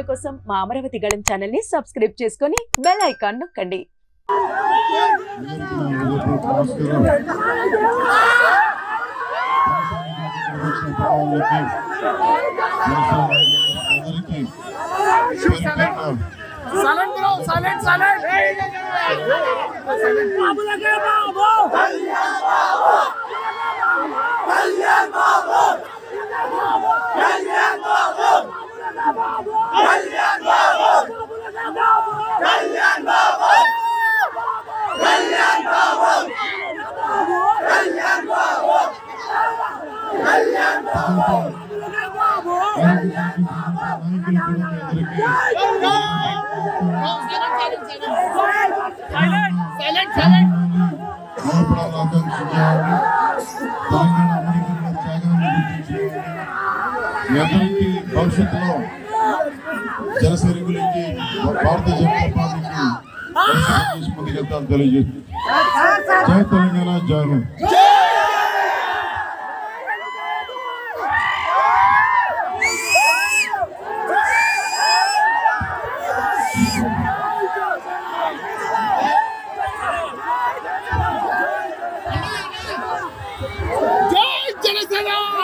వీడియోల కోసం మా అమరావతి గళం ఛానల్ ని సబ్స్క్రైబ్ చేసుకొని బెల్ ఐకాన్ నొక్కండి. Silent bro, silent. Babu lage babu. Kalyan babu. Kalyan babu. Kalyan babu. Kalyan babu. Kalyan babu. Kalyan babu. Kalyan babu. Kalyan babu. భవిష్యత్తులో జనసైనికులకి భారతీయ జనతా పార్టీకి ముందుకెళ్తాను తెలియజేస్తుంది. జై తెలంగాణ, జై హింద్. జై జనసేన.